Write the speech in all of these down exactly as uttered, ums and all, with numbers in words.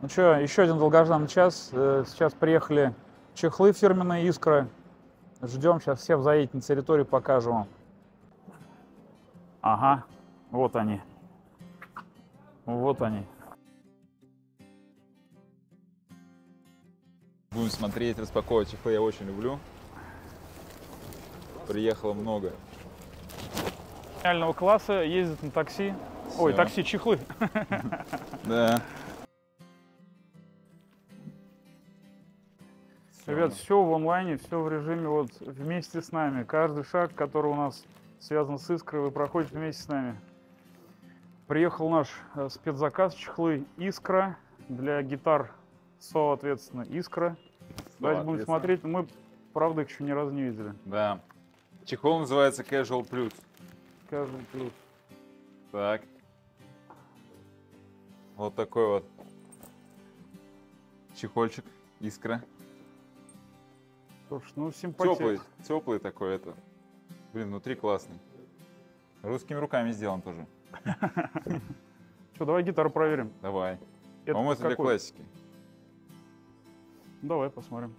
Ну что, еще один долгожданный час. Сейчас приехали чехлы фирменные «Искра». Ждем, сейчас всех заедет на территорию, покажем вам. Ага, вот они. Вот они. Будем смотреть, распаковывать чехлы, я очень люблю. Приехало много. Реального класса, ездит на такси. Всё. Ой, такси, чехлы. Да. Ребят, все в онлайне, все в режиме вот вместе с нами. Каждый шаг, который у нас связан с «Искрой», вы проходите вместе с нами. Приехал наш спецзаказ, чехлы «Искра» для гитар, соответственно, «Искра». Давайте будем смотреть. Мы, правда, их еще ни разу не видели. Да. Чехол называется Casual Plus. Casual Plus. Так. Вот такой вот чехольчик «Искра». Слушай, ну симпатично. Теплый, теплый такой это. Блин, внутри классный. Русскими руками сделан тоже. Что, давай гитару проверим. Давай. Это По-моему, это для какой? классики. Давай посмотрим.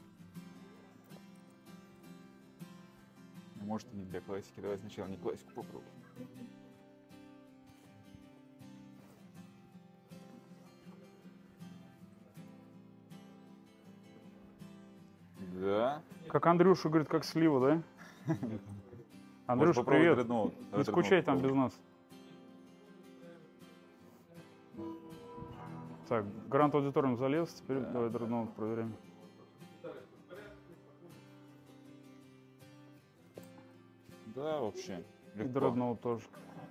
Может, и не для классики. Давай сначала не классику попробуем. Да. Как Андрюша говорит, как слива, да? Андрюша, привет. Дредноут. Не скучай там без нас. Так, Гранд Аудиториум залез, теперь Да. давай Дредноут проверяем. Да, вообще. И Легко. Дредноут тоже.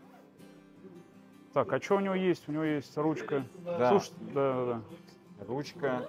Так, а что у него есть? У него есть ручка. Да. Слушай, да, да, да. Ручка,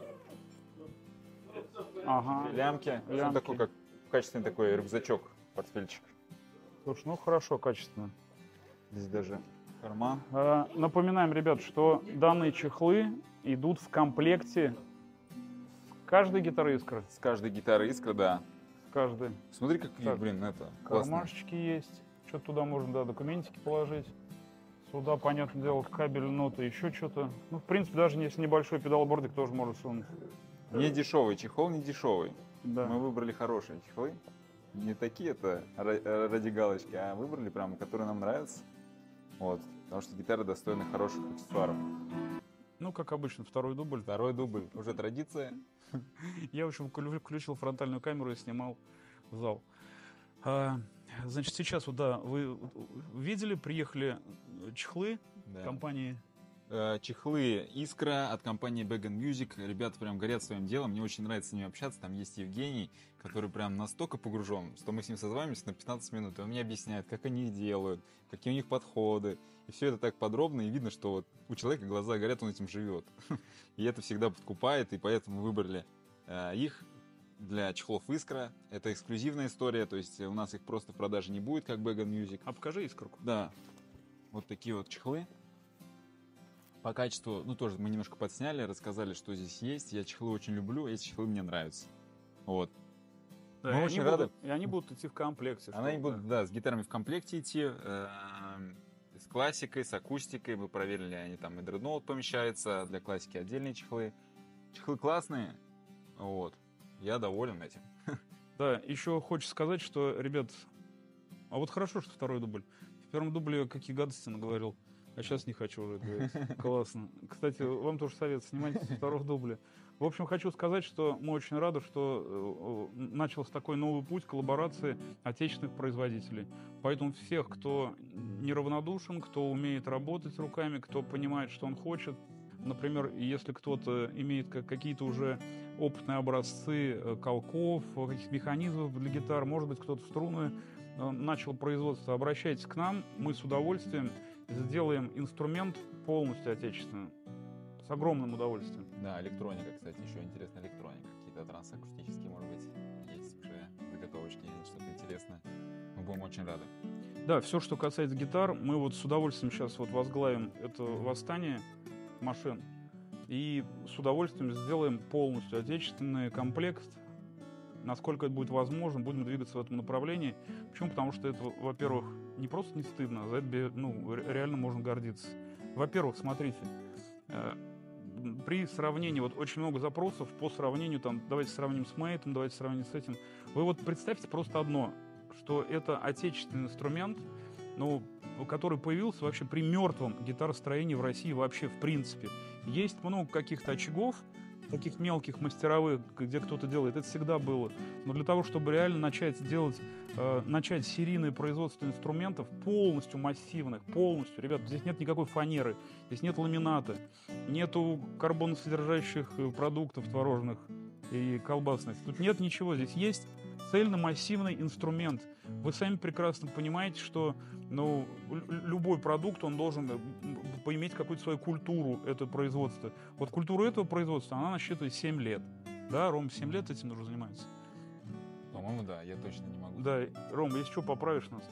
Ага. лямки. Ну, Лямки. такой, как качественный такой рюкзачок, портфельчик. Слушай, ну хорошо, качественно. Здесь даже карман. А, напоминаем, ребят, что данные чехлы идут в комплекте с каждой гитары «Искра». С каждой гитары «Искра», да. С каждой. Смотри, какие, Так, блин, это классные. Кармашечки есть. Что-то туда можно, да, документики положить. Сюда, понятное дело, кабель, ноты, еще что-то. Ну, в принципе, даже если небольшой педалбордик, тоже можно сунуть. Не дешевый чехол, не дешевый. Да. Мы выбрали хорошие чехлы. Не такие-то ра- ради галочки, а выбрали прям, которые нам нравятся. Вот. Потому что гитары достойны хороших аксессуаров. Ну, как обычно, второй дубль. Второй дубль. Уже традиция. Я, в общем, клю- включил фронтальную камеру и снимал в зал. А, значит, сейчас вот, да, вы видели, приехали чехлы Да. компании. Э, Чехлы «Искра» от компании Bag энд Music. Ребята прям горят своим делом. Мне очень нравится с ними общаться. Там есть Евгений, который прям настолько погружен, что мы с ним созваниваемся на пятнадцать минут. И он мне объясняет, как они их делают, какие у них подходы. И все это так подробно, и видно, что вот у человека глаза горят, он этим живет. И это всегда подкупает, и поэтому выбрали э, их для чехлов «Искра». Это эксклюзивная история, то есть у нас их просто в продаже не будет, как Bag энд Music. А покажи искорку. Да, вот такие вот чехлы. По качеству, ну тоже мы немножко подсняли, рассказали, что здесь есть. Я чехлы очень люблю, эти чехлы мне нравятся. Вот. Да, Мы и очень они рады. будут- и они будут идти в комплекте. Она что- не будет, да, с гитарами в комплекте идти, э, с классикой, с акустикой. Мы проверили, они там и дредноут помещается, для классики отдельные чехлы. Чехлы классные, вот. Я доволен этим. Да, еще хочется сказать, что, ребят, а вот хорошо, что второй дубль. В первом дубле какие гадости наговорил, а сейчас не хочу уже говорить. Классно. Кстати, вам тоже совет, снимайте со второго дубля. В общем, хочу сказать, что мы очень рады, что э, начался такой новый путь коллаборации отечественных производителей. Поэтому всех, кто неравнодушен, кто умеет работать руками, кто понимает, что он хочет, например, если кто-то имеет как- какие-то уже опытные образцы э, колков, э, каких-то механизмов для гитар, может быть, кто-то в струны э, начал производство, обращайтесь к нам, мы с удовольствием сделаем инструмент полностью отечественным, с огромным удовольствием. Да, электроника, кстати, еще интересная электроника. Какие-то трансакустические, может быть, есть уже заготовочки, что-то интересное. Мы будем очень рады. Да, все, что касается гитар, мы вот с удовольствием сейчас вот возглавим это восстание машин и с удовольствием сделаем полностью отечественный комплект. Насколько это будет возможно, будем двигаться в этом направлении. Почему? Потому что это, во-первых, не просто не стыдно, а за это ну, реально можно гордиться. Во-первых, смотрите, при сравнении, вот очень много запросов по сравнению, там, давайте сравним с Мэйтом, давайте сравним с этим. Вы вот представьте просто одно, что это отечественный инструмент, ну, который появился вообще при мертвом гитаростроении в России вообще в принципе. Есть много каких-то очагов, таких мелких мастеровых, где кто-то делает, это всегда было. Но для того, чтобы реально начать делать, э, начать серийное производство инструментов полностью массивных, полностью, ребят, здесь нет никакой фанеры, здесь нет ламината, нету карбоносодержащих продуктов творожных и колбасных. Тут нет ничего, здесь есть цельно-массивный инструмент. Вы сами прекрасно понимаете, что ну, любой продукт, он должен поиметь какую-то свою культуру, это производство. Вот культура этого производства, она насчитывает семь лет. Да, Ром, семь лет этим нужно заниматься? По-моему, да, я точно не могу. Да, Ром, если что, поправишь нас.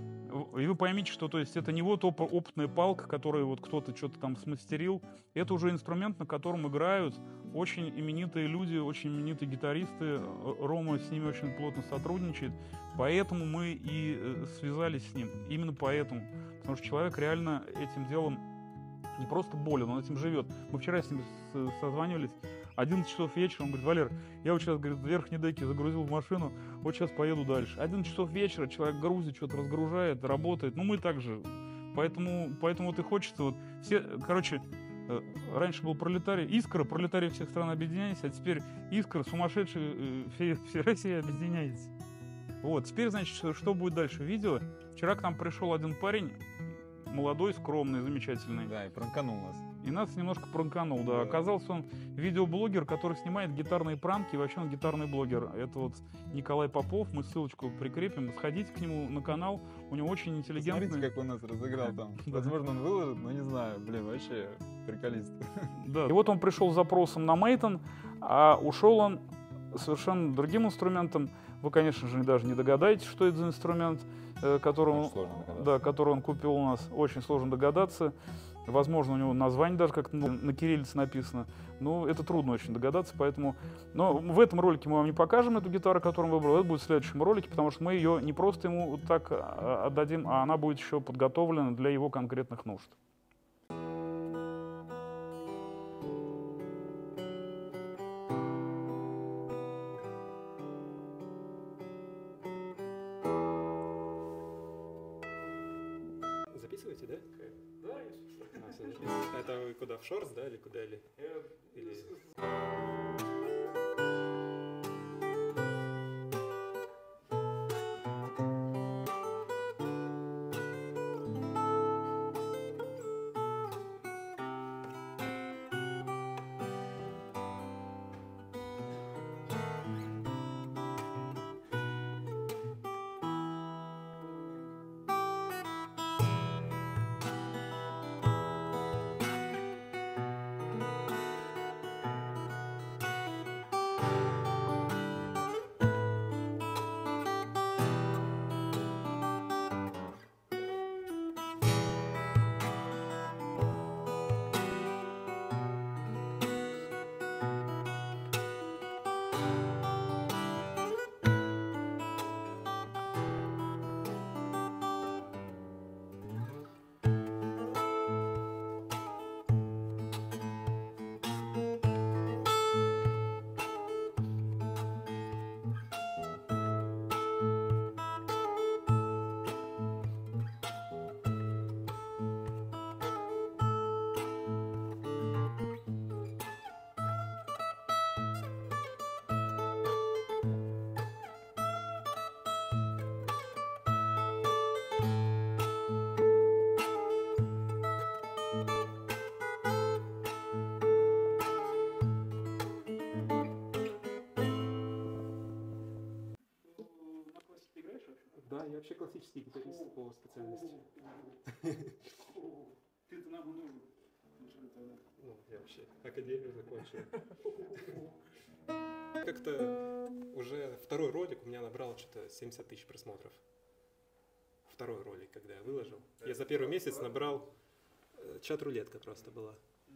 Да. И вы поймите, что то есть, это не вот оп- опытная палка, которую вот кто-то что-то там смастерил. Это уже инструмент, на котором играют очень именитые люди, очень именитые гитаристы. Рома с ними очень плотно сотрудничает. Поэтому мы и связались с ним. Именно поэтому. Потому что человек реально этим делом не просто болен, он этим живет. Мы вчера с ним созванивались. одиннадцать часов вечера, он говорит: Валер, я вот сейчас, говорит, верхние деки загрузил в машину, вот сейчас поеду дальше. одиннадцать часов вечера, человек грузит, что-то разгружает, работает. Ну, мы также. Поэтому, поэтому вот и хочется вот все, короче, раньше был пролетарий, Искра, пролетарии всех стран, объединяйтесь, а теперь Искра, сумасшедшие, все, все Россия, объединяйтесь. Вот, теперь, значит, что, что будет дальше? Видео. Вчера к нам пришел один парень, молодой, скромный, замечательный. Да, и пранканул нас. И нас немножко пранканул, да. Да. Оказался он видеоблогер, который снимает гитарные пранки, и вообще он гитарный блогер. Это вот Николай Попов, мы ссылочку прикрепим. Сходите к нему на канал, у него очень интеллигентный... Смотрите, как он нас разыграл там. Да. Возможно, он выложит, но не знаю. Блин, вообще приколист. Да. И вот он пришел с запросом на Мейтон, а ушел он совершенно другим инструментом. Вы, конечно же, даже не догадаетесь, что это за инструмент, который он, да, который он купил у нас. Очень сложно догадаться. Возможно, у него название даже как-то на кириллице написано. Но это трудно очень догадаться, поэтому... Но в этом ролике мы вам не покажем эту гитару, которую он выбрал. Это будет в следующем ролике, потому что мы ее не просто ему вот так отдадим, а она будет еще подготовлена для его конкретных нужд. Записываете, да? Да, если а, это вы куда, в шортс, да, или куда, или? или... Да, я вообще классический гитарист по специальности. Ты-то нам нужен. Ну, я вообще академию закончил. Как-то уже второй ролик у меня набрал что-то семьдесят тысяч просмотров. Второй ролик, когда я выложил. Я за первый месяц набрал... Чат-рулетка просто была.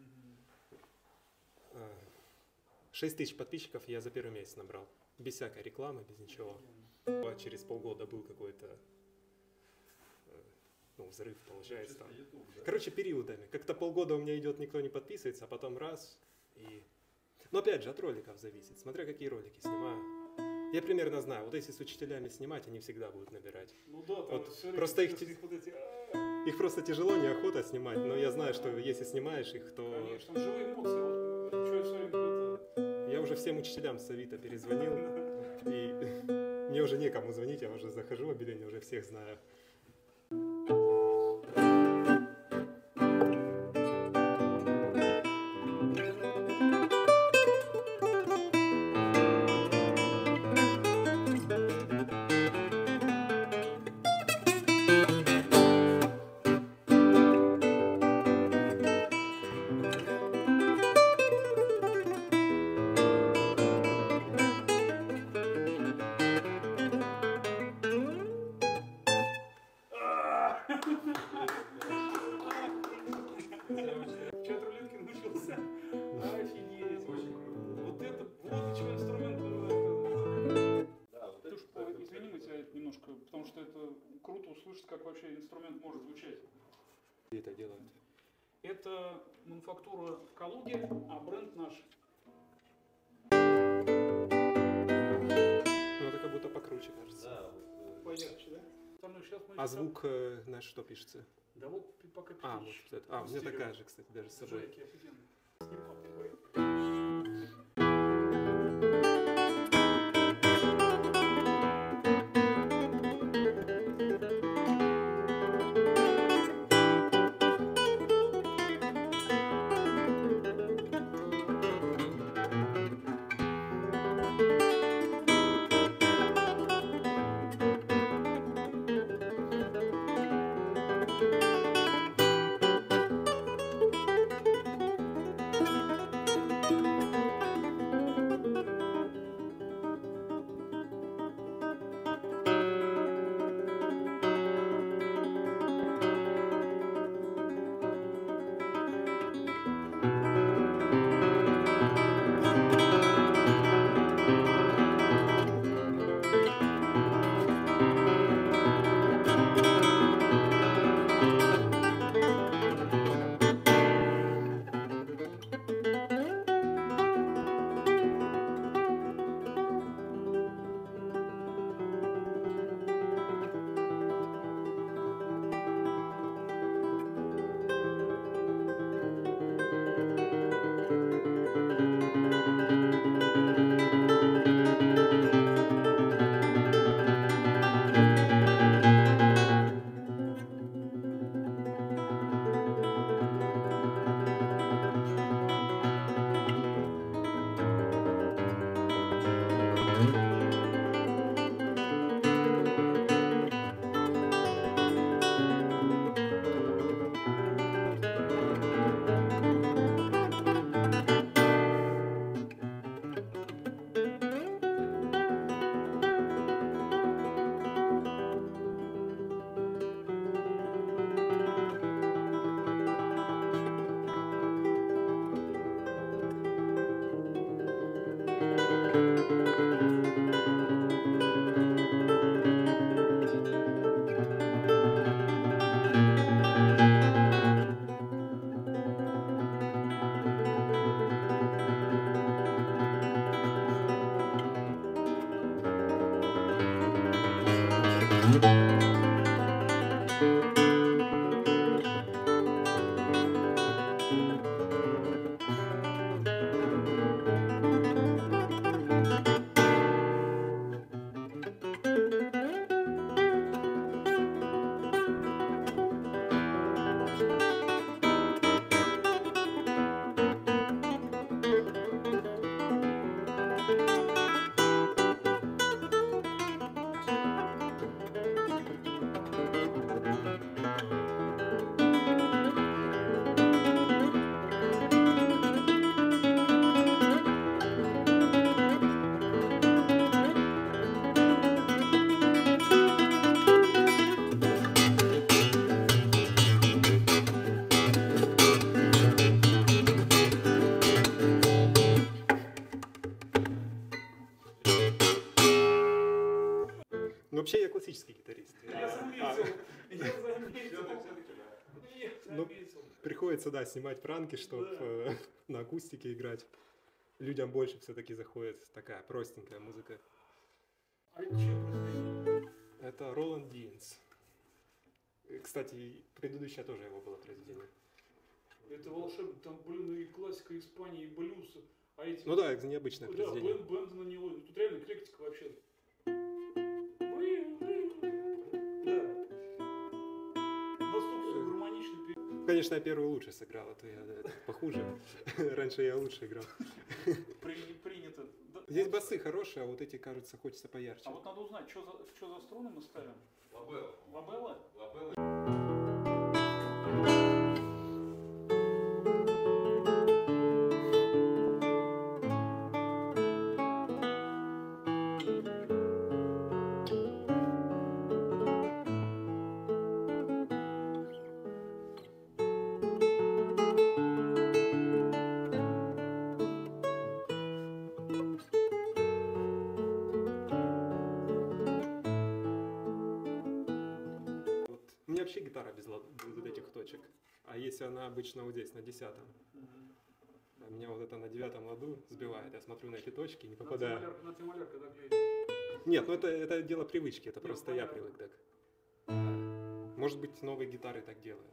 шесть тысяч подписчиков я за первый месяц набрал. Без всякой рекламы, без ничего. Через полгода был какой-то ну, взрыв получается там. Короче, периодами. Как-то полгода у меня идет, никто не подписывается, а потом раз и... Но опять же, от роликов зависит, смотря какие ролики снимаю. Я примерно знаю, вот если с учителями снимать, они всегда будут набирать. Ну да, вот просто их, их, вот эти... их просто тяжело, неохота снимать, но я знаю, что если снимаешь их, то... Конечно, там живые эмоции. Вот, что я все время это... Я уже всем учителям с Авито перезвонил, и мне уже некому звонить, я уже захожу в объявление, уже всех знаю. Чат рулетки научился. Офигеть. Вот это, вот что инструмент нужно. Тушка, извини, мы тебя немножко, потому что это круто услышать, как вообще инструмент может звучать. Где это делают? Это мануфактура в Калуге, а бренд наш. Ну это как будто покруче, кажется. Да, Поярче, да? Остальное сейчас мы А звук э, на что пишется? Да вот пока пишешь. А, вот это. А, у меня такая же, кстати, даже с собой. Жеки, офигенно. Снимал такой. вообще я классический гитарист. Я заметил, я заметил. Я Ну, заметил. приходится, да, снимать пранки, чтобы на акустике играть. Людям больше все-таки заходит такая простенькая музыка. А это чье произведение? Это Роланд Динс. Кстати, предыдущее тоже его было произведение. Это волшебно, там, блин, и классика Испании, и блюз. А эти... Ну да, это необычное Да, произведение. бенд, бенд на него. Тут реально эклектика вообще. Блин, блин. Да. Настолько все гармонично. пере- Конечно, я первый лучше сыграл, а то я да, похуже. Раньше я лучше играл. при- Принято. Да. Здесь басы хорошие, а вот эти, кажется, хочется поярче. А вот надо узнать, что за, что за струны мы ставим. Лабелла. Лабелла? Лабелла. Вот. У меня вообще гитара без, лад- без вот этих точек. А если она обычно вот здесь, на десятом, а меня вот это на девятом ладу сбивает. Я смотрю на эти точки, не попадаю. На тималер, когда глядишь. Нет, ну это, это дело привычки, это Нет, просто я понятно. привык так. Может быть, новые гитары так делают.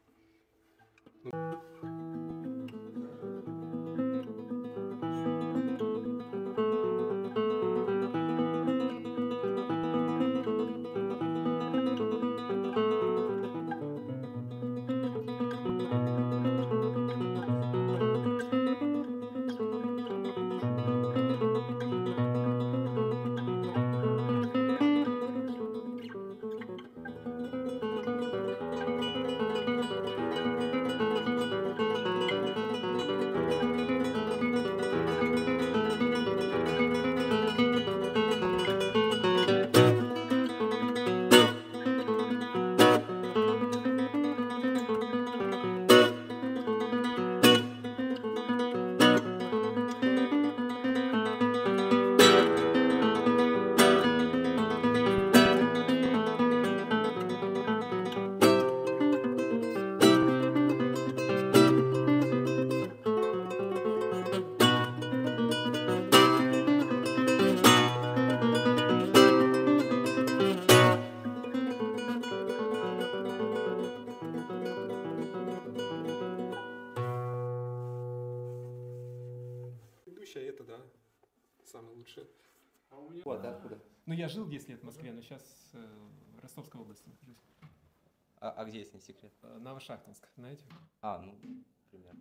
Предыдущая это, да, самое лучшее. А у меня... Вот, да, откуда? Ну, я жил десять лет в Москве, но сейчас в Ростовской области нахожусь. А, а где, если не секрет? Э, Новошахтинск, знаете? А, ну, примерно.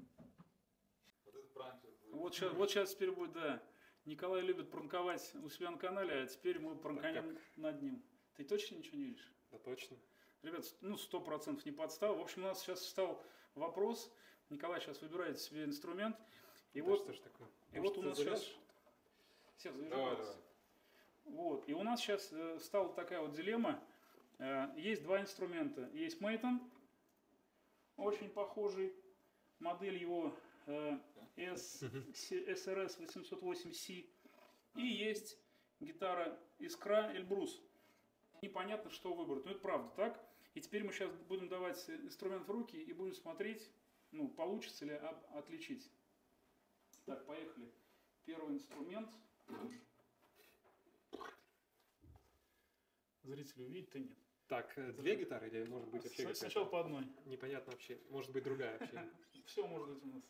Вот сейчас, вот сейчас теперь будет, да. Николай любит пранковать у себя на канале, а теперь мы пранканем над ним. Ты точно ничего не видишь? Да точно. Ребят, ну, сто процентов не подстава. В общем, у нас сейчас встал вопрос. Николай сейчас выбирает себе инструмент. И Да вот, что ж такое? и Может, вот у ты нас завяжешь? сейчас... Сев, завяжи, Давай, пожалуйста. Вот. И у нас сейчас э, стала такая вот дилемма. Э, есть два инструмента. Есть Мейтон, очень похожий. Модель его э, эс эр эс восемьсот восемь си. И есть гитара Искра Эльбрус. Непонятно, что выбрать. Но это правда так. И теперь мы сейчас будем давать инструмент в руки и будем смотреть, ну, получится ли об- отличить. Так, поехали. Первый инструмент. Зрители увидят, а нет. Так, э, две гитары или может быть вообще какая-то? Сначала по одной. Непонятно вообще. Может быть другая вообще. Все может быть у нас.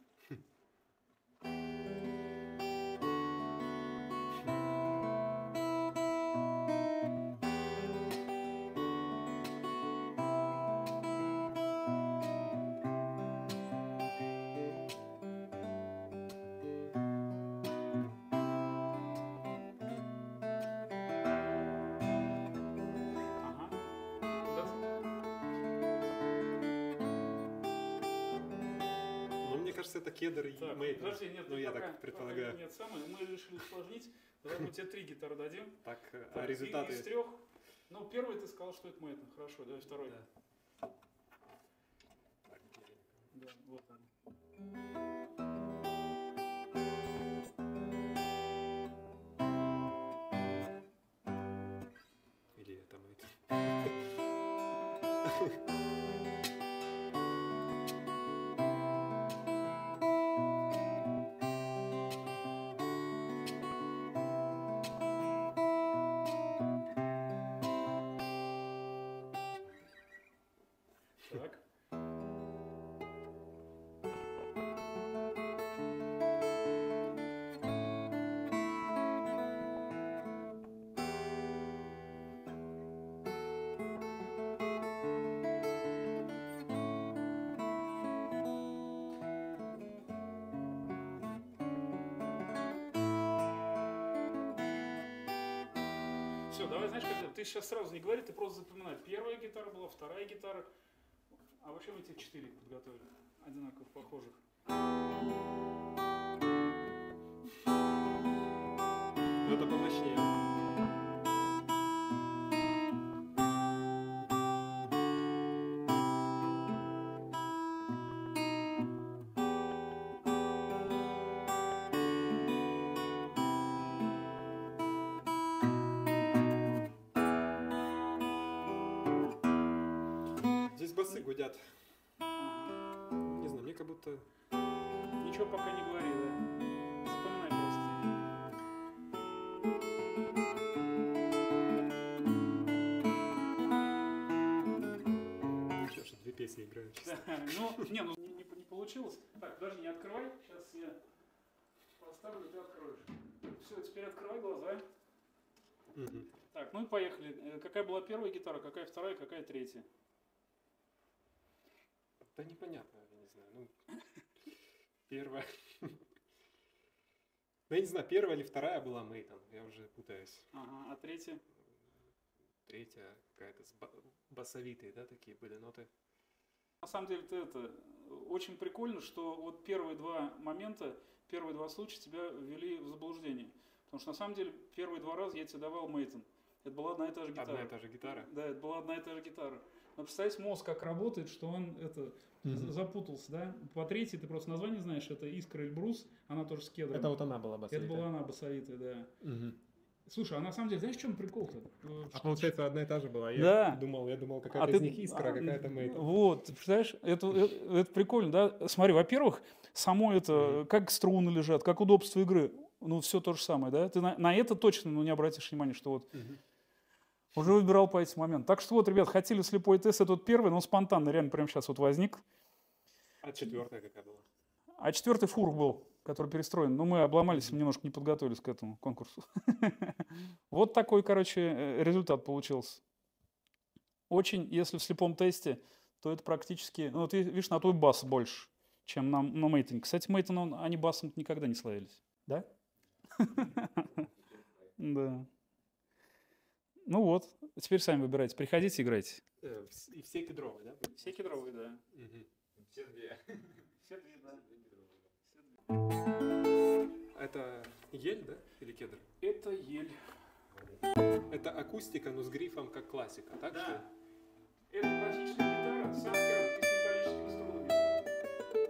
Ага. Да. Но мне кажется, это кедр и Так, Мейтон. подожди, нет, Ну, я пока- так предполагаю. пока Нет, самое, мы решили усложнить. Давай мы тебе три гитары дадим. Так, э, Так, а и- результаты... Из трех. Ну, первый ты сказал, что это Мейтон. Хорошо, давай второй. Да. Да, вот он. Или это Так. Все, давай, знаешь, как ты сейчас сразу не говори, ты просто запоминай. Первая гитара была, вторая гитара. А вообще мы тебе четыре подготовили, одинаковых, похожих. Это помощнее. Здесь басы гудят. Не знаю, мне как будто... Ничего пока не говори, да? Запоминай просто. Ничего, что две песни играю. чисто. Да, ну, не, ну не, не- не получилось. Так, подожди, не открывай. Сейчас я поставлю, ты откроешь. Все, теперь открывай глаза. Мгм. Так, ну и поехали. Э, Какая была первая гитара, какая вторая, какая третья? Да непонятно, я не знаю. Ну, первая. Ну, я не знаю, первая или вторая была Мейтон. Я уже путаюсь. Ага, а третья? Третья какая-то с ба- басовитые, да, такие были ноты. На самом деле, ты это очень прикольно, что вот первые два момента, первые два случая тебя ввели в заблуждение. Потому что на самом деле первые два раза я тебе давал Мейтон. Это была одна и та же гитара. Одна и та же гитара. Да, это была одна и та же гитара. Но представьте, мозг как работает, что он это Мгм. запутался, да? По третьей ты просто название знаешь, это Искра Эльбрус, она тоже с кедром. Это вот она была басовитая. Это была она басовитая, да. Мгм. Слушай, а на самом деле, знаешь, в чем прикол-то? Э, А получается, одна и та же была. Я Да. думал, я думал, А какая-то ты- из них Искра, а, какая-то Мейтон. Вот, ты представляешь, это, это, это прикольно, да? Смотри, во-первых, само это, Мгм. как струны лежат, как удобство игры, ну, все то же самое, да? Ты на, на это точно ну, не обратишь внимания, что вот Мгм. уже выбирал по этим моментам. Так что вот, ребят, хотели слепой тест, этот первый, но спонтанно, реально прямо сейчас вот возник. А четвертая какая была? А четвертый фур был, который перестроен. Но мы обломались, мы немножко не подготовились к этому конкурсу. Вот такой, короче, э, результат получился. Очень, если в слепом тесте, то это практически... Ну, ты видишь, на твой бас больше, чем на, на Мейтоне. Кстати, Мейтон, он- они басом никогда не славились. Да? Да. Ну вот, теперь сами выбирайте. Приходите, играйте. Э, вс- И все кедровые, да? Все кедровые, да. Мгм. Все две. Все две, да. Это ель, да? Или кедр? Это ель. Это акустика, но с грифом как классика, так Да. что ли? Это классическая гитара с анкером и с металлическими струнами.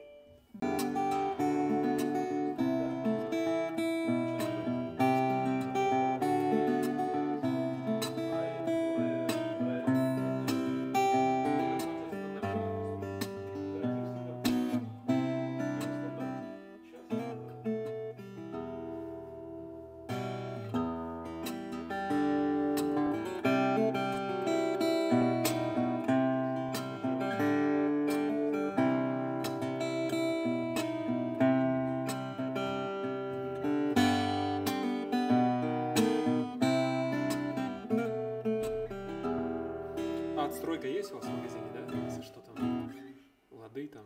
А отстройка есть у вас в магазине, да? Если что там, лады там.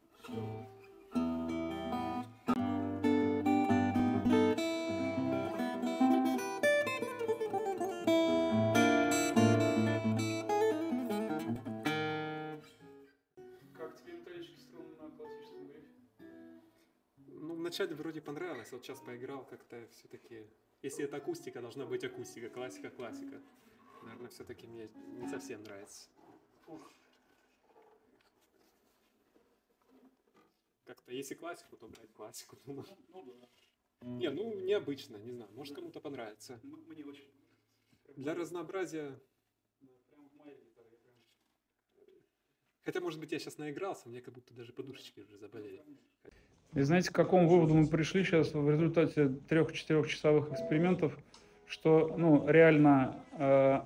Как тебе металлические струны на классическом грифе? Ну, вначале вроде понравилось, вот сейчас поиграл как-то все-таки... Если это акустика, должна быть акустика, классика, классика. Наверное, все-таки мне не совсем нравится. Как-то, если классику, то брать классику. Ну да. Не, ну, необычно, не знаю, может кому-то понравится. М- Мне очень. Для разнообразия, Да, прям вот моя гитара. Я прям Хотя, может быть, я сейчас наигрался, мне как будто даже подушечки уже заболели. И знаете, к какому выводу мы пришли сейчас в результате трех-четырехчасовых экспериментов, что ну, реально э,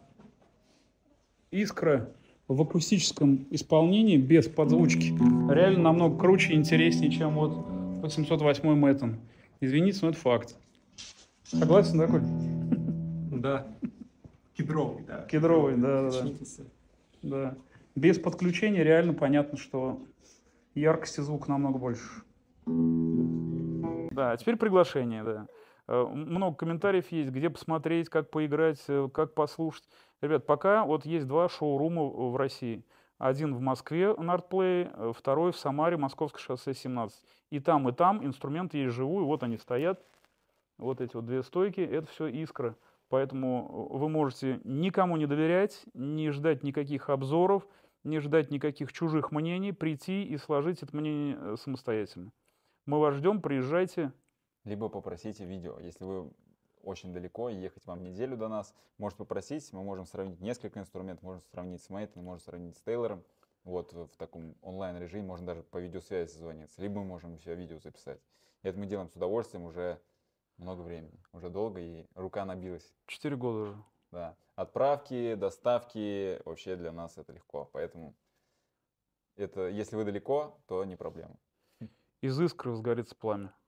Искра в акустическом исполнении без подзвучки реально намного круче и интереснее, чем вот восемьсот восьмой Мэттон. Извините, но это факт. Согласен такой? Да. Кедровый, да. Кедровый, да, да, да. Да. Без подключения реально понятно, что яркости звука намного больше. Да, а теперь приглашение, да. Э, Много комментариев есть, где посмотреть, как поиграть, э, как послушать. Ребят, пока вот есть два шоурума в России. Один в Москве на Артплей, э, второй в Самаре, Московское шоссе семнадцать. И там, и там инструменты есть живую, вот они стоят. Вот эти вот две стойки, это все Искра. Поэтому вы можете никому не доверять, не ждать никаких обзоров, не ждать никаких чужих мнений, прийти и сложить это мнение э, самостоятельно. Мы вас ждем, приезжайте. Либо попросите видео. Если вы очень далеко, и ехать вам неделю до нас, можете попросить, мы можем сравнить несколько инструментов, можем сравнить с Мэттоном, можем сравнить с Тейлором. Вот в таком онлайн-режиме можно даже по видеосвязи созвониться, либо мы можем все видео записать. И это мы делаем с удовольствием уже много времени, уже долго, и рука набилась. Четыре года уже. Да. Отправки, доставки, вообще для нас это легко. Поэтому это, если вы далеко, то не проблема. Из искры возгорится пламя.